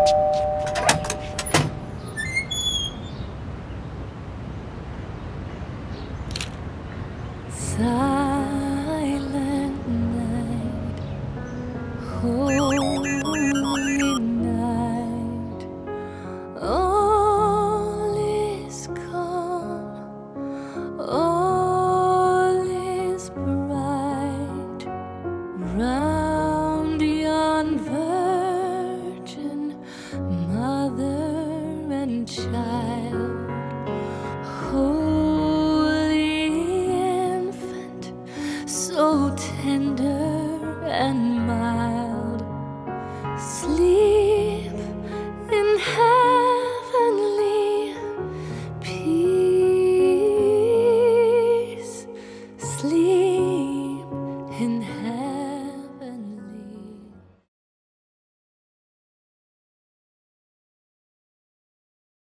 Silent night, holy night, all is calm, all is bright, round yon virgin mother and child. So tender and mild, sleep in heavenly peace, sleep in